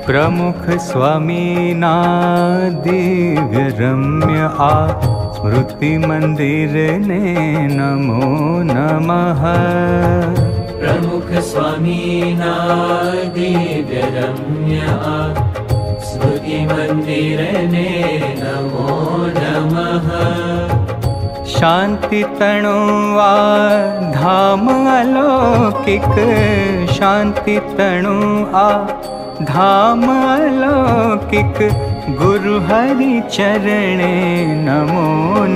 प्रमुख स्वामीना दिव्य रम्य आ स्मृति मंदिर ने नमो नमः। प्रमुख स्वामीना दिव्य रम्य आ स्मृति मंदिर ने नमो नमः। शांति तणुआ धाम अलौकिक, शांति तणुआ धाम अलौकिक गुरु हरि चरणे नमो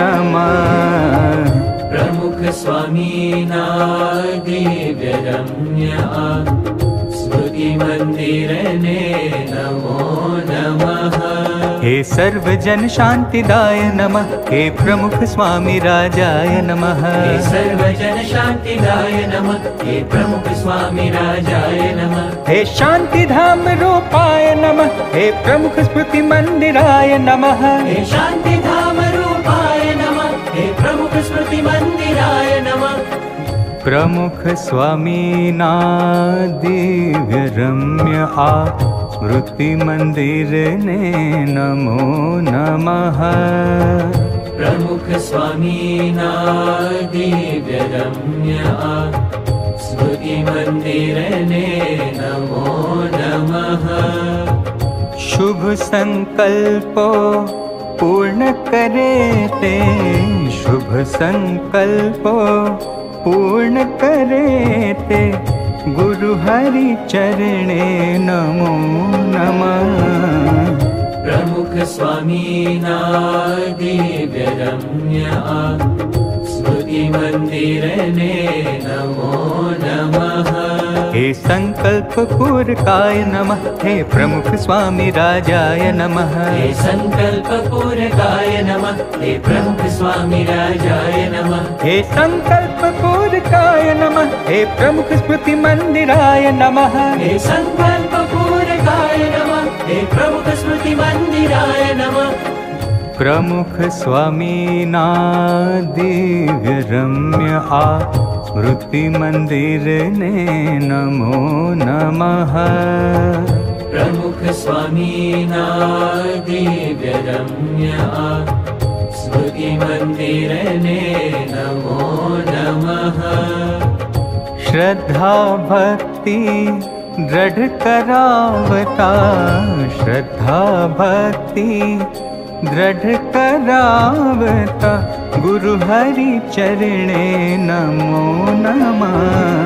नमः। प्रमुख स्वामीना दिव्य रम्य आ स्मृति मंदिर ने नमो नमः। हे सर्वजन शांतिदाय नमः, हे प्रमुख स्वामी राजाय नमः। हे सर्वजन शांतिदाय नमः, हे प्रमुख स्वामी राजाय नमः। हे शांति धाम रूपाय नमः, हे प्रमुख स्मृति मंदिराय नमः। हे शांति धाम रूपाय नमः, हे प्रमुख स्मृति मंदिराय नमः। प्रमुख स्वामीना दिव्य रम्य आ स्मृति मंदिर ने नमो नमः। प्रमुख स्वामीना दिव्य रम्य आ स्मृति मंदिर ने नमो नमः। शुभ संकल्पो पूर्ण करे ते, शुभ संकल्पो पूर्ण करे ते गुरु हरि चरणे नमो नमः। प्रमुख स्वामीना दिव्य रम्य आ स्मृति मंदिर ने नमो नमः। हे संकल्प पूरकाय नमः, हे प्रमुख स्वामी राजाय नमः। हे संकल्प पूरकाय नमः, हे प्रमुख स्वामी राजाय नमः। हे संकल्प पूरकाय नमः, हे प्रमुख स्मृति मंदिराय नमः। हे संकल्प पूरकाय नमः, हे प्रमुख स्मृति मंदिराय नमः। प्रमुख स्वामीना दिव्य रम्य आ स्मृति मंदिर ने नमो नमः। प्रमुख स्वामीना दिव्य रम्य आ स्मृति मंदिर ने नमो नमः। श्रद्धा भक्ति दृढ़ करावता, श्रद्धा भक्ति दृढ़ करावता गुरु हरि चरणे नमो नमः।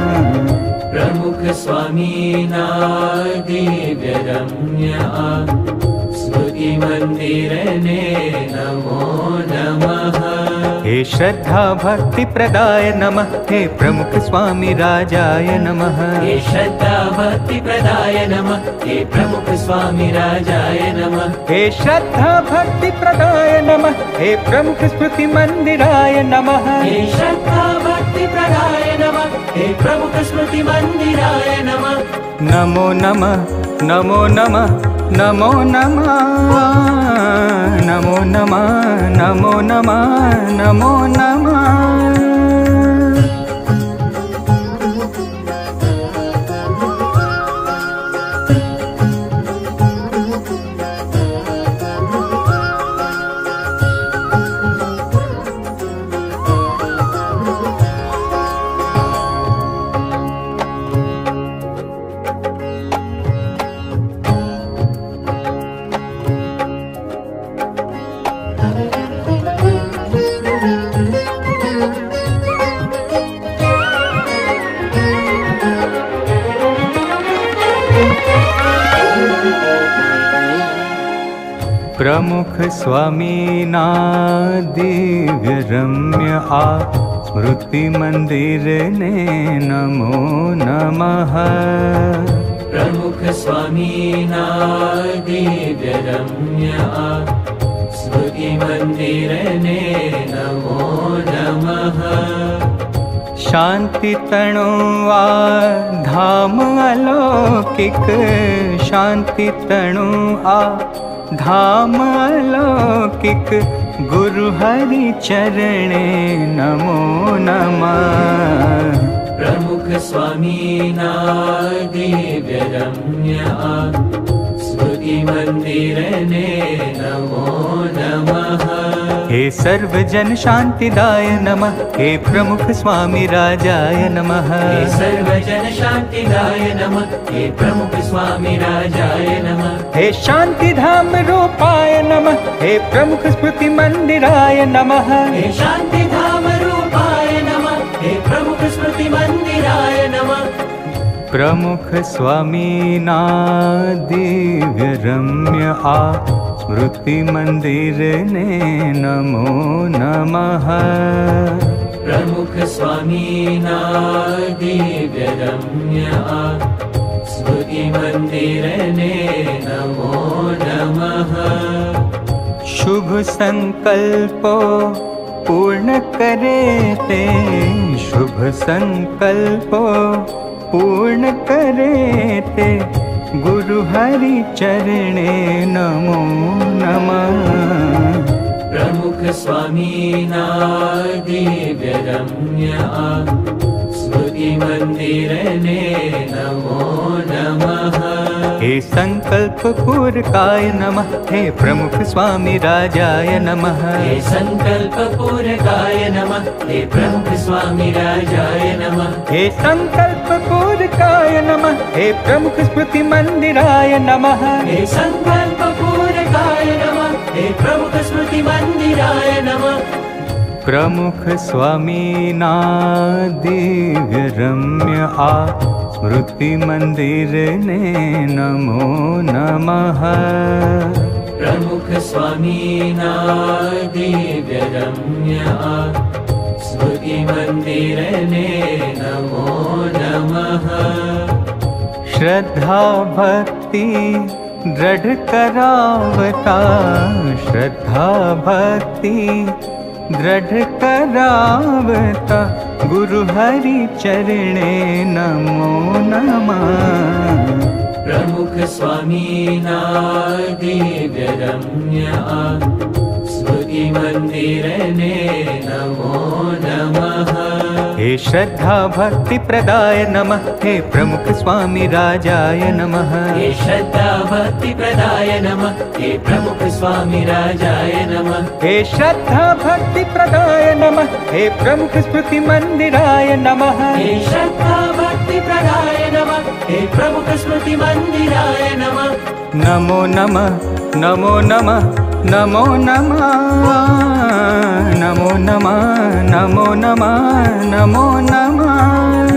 प्रमुख स्वामीना दिव्य रम्य आ स्मृति मंदिर ने नमो नमः। हे श्रद्धा भक्ति प्रदाय नमः, हे प्रमुख स्वामी राजाय नमः। हे श्रद्धा भक्ति प्रदाय नमः, हे प्रमुख स्वामी राजाय नमः। हे श्रद्धा भक्ति प्रदाय नमः, हे प्रमुख स्मृति मंदिराय नमः। हे श्रद्धा भक्ति प्रदाय नमः, हे प्रमुख स्मृति मंदिराय नमः। नमो नमः, नमो नमः, नमो नमः, नमो नमः, नमो नमः, नमो नमः। प्रमुख स्वामीना दिव्य रम्य आ स्मृति मंदिर ने नमो नमः। प्रमुख स्वामीना दिव्य रम्य आ स्मृति मंदिर ने नमो नमः। शांति तणुआ धाम अलौकिक, शांति तणुआ धाम अलौकिक गुरु हरि चरणे नमो नमः। प्रमुख स्वामीना दिव्य रम्य आ स्मृति मंदिर ने नमो नमः। हे सर्वजन शांतिदाय नमः। हे प्रमुख स्वामी राजाय नमः। हे सर्वजन शांतिदाय नमः। हे प्रमुख स्वामी राजाय नमः। हे शांतिधाम रूपाय नमः। हे प्रमुख स्मृति मंदिराय नमः। हे शांतिधाम रूपाय नमः। हे प्रमुख स्मृति मंदिराय नमः। प्रमुख स्वामी ना दिव्य रम्य आ स्मृति मंदिर ने नमो नमः। प्रमुख स्वामी ना दिव्य रम्य आ स्मृति मंदिर ने नमो नमः। शुभ संकल्पो पूर्ण करे ते। शुभ संकल्पो पूर्ण करे ते। गुरु हरि चरणे नमो नमः। प्रमुख स्वामी ना दिव्य रम्य आ स्मृति मंदिर ने नमो नमः। हे संकल्प पूरकाय नमः। हे प्रमुख स्वामी राजाय नमः। हे संकल्प पूरकाय नमः। हे प्रमुख स्वामी राजाय नमः। हे संकल्प पूरकाय नमः। हे प्रमुख स्मृति मंदिराय नमः। हे संकल्प पूरकाय नमः। हे प्रमुख स्मृति मंदिराय नमः। प्रमुख स्वामी ना दिव्य रम्य आ स्मृति मंदिर ने नमो नमः। प्रमुख स्वामी ना दिव्य रम्य आ स्मृति मंदिर ने नमो नमः। श्रद्धा भक्ति दृढ़ करावता। श्रद्धा भक्ति दृढ़ करावता। गुरु हरि चरणे नमो नमः। प्रमुख स्वामी ना दिव्य रम्य आ स्मृति मंदिर ने नमो नमः। हे श्रद्धा भक्ति प्रदाय नमः। हे प्रमुख स्वामी राजाय नमः। हे श्रद्धा भक्ति प्रदाय नमः। हे प्रमुख स्वामी राजाय नमः। हे श्रद्धा भक्ति प्रदाय नमः। हे प्रमुख स्मृति मंदिराय नमः। हे श्रद्धा भक्ति प्रदाय नमः। हे प्रमुख स्मृति मंदिराय नमः। नमो नमः नमो नमः नमो नमः नमो नमः नमो नमः नमो नमः।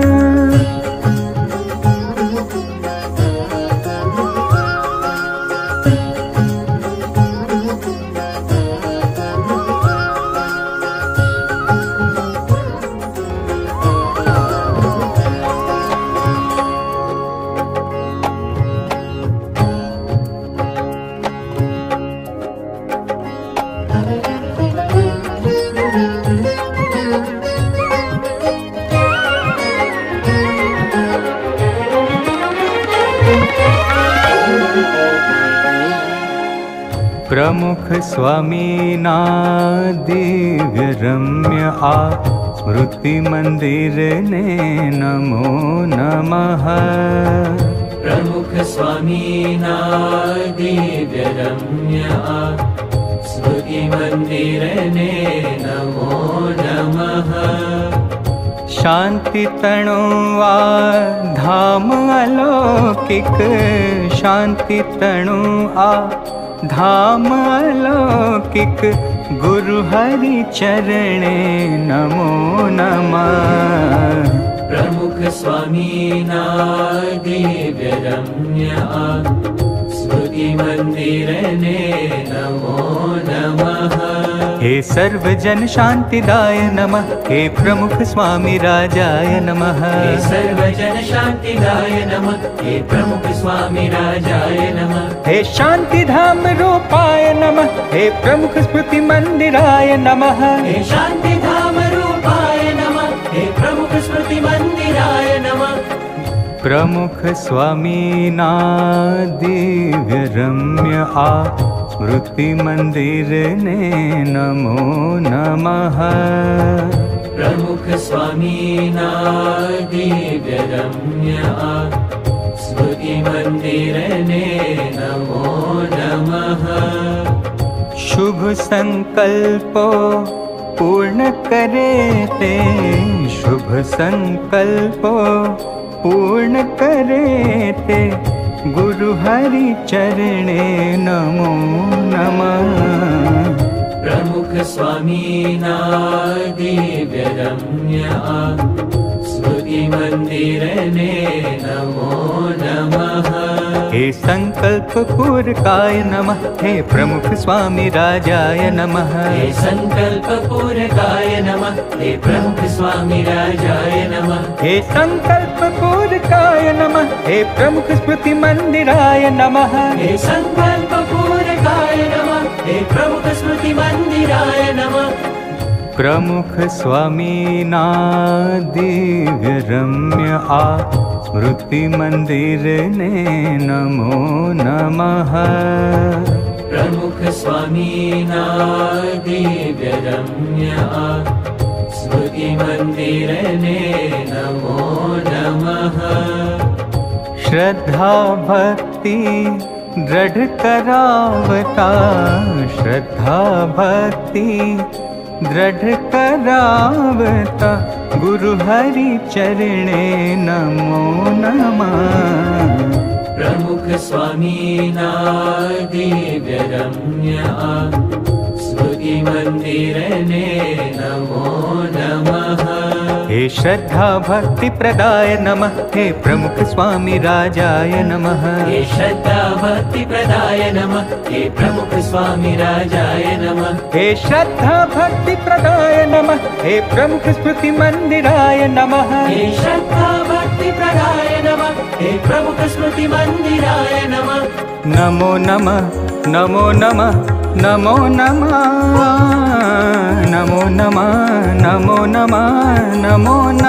प्रमुख स्वामी ना दिव्य रम्य आ स्मृति मंदिर ने नमो नमः। प्रमुख स्वामी ना दिव्य रम्य आ स्मृति मंदिर ने नमो नमः। शांति तणुआ धाम अलौकिक। शांति तणुआ धाम अलौकिक। गुरु हरि चरणे नमो नमः। प्रमुख स्वामी ना दिव्य रम्य आ स्मृति मंदिर ने नमो नमः। हे सर्वजन शांतिदाय नमः। हे प्रमुख स्वामी राजाय नमः। हे सर्वजन शांतिदाय नमः। हे प्रमुख स्वामी राजाय नमः। हे शांतिधाम रूपाय नमः। हे प्रमुख स्मृति मंदिराय नमः। हे शांतिधाम रूपाय नमः। हे प्रमुख स्मृति मंदिराय नमः। प्रमुख स्वामी ना दिव्य रम्य आ स्मृति मंदिर ने नमो नमः। प्रमुख स्वामी ना दिव्य रम्य आ स्मृति मंदिर ने नमो नमः। शुभ संकल्पो पूर्ण करे ते, शुभ संकल्पो पूर्ण करे ते, गुरु हरि चरणे नमो नमः। प्रमुख स्वामी ना दिव्य रम्य स्मृति मंदिर ने नमो नमः। हे संकल्प पूरकाय नमः, हे प्रमुख स्वामी राजाय नमः। हे संकल्प पूरकाय नमः, हे प्रमुख स्वामी राजाय नमः। हे संकल्प पूरकाय नमः, हे प्रमुख स्मृति मंदिराय नमः। हे संकल्प पूरकाय नमः, हे प्रमुख स्मृति मंदिराय नमः। प्रमुख स्वामी ना दिव्य रम्य स्मृति मंदिर ने नमो नमः। प्रमुख स्वामी ना दिव्य रम्य स्मृति मंदिर ने नमो नमः। श्रद्धा भक्ति दृढ़ करावता, श्रद्धा भक्ति दृढ़ करावता, गुरु हरि चरणे नमो नमः। प्रमुख स्वामी ना दिव्य रम्य स्मृति मंदिर ने नमो नमः। हे श्रद्धा भक्ति प्रदाय नमः, हे प्रमुख स्वामी राजाय नमः। हे श्रद्धा भक्ति प्रदाय नमः, हे प्रमुख स्वामी राजाय नमः। हे श्रद्धा भक्ति प्रदाय नमः, हे प्रमुख स्मृति मंदिराय नमः। हे श्रद्धा भक्ति प्रदाय नमः, हे प्रमुख स्मृति मंदिराय नमः। नमो नमः, नमो नमः, नमो नमः, नमो नमः, नमो नमः, नमो नमः।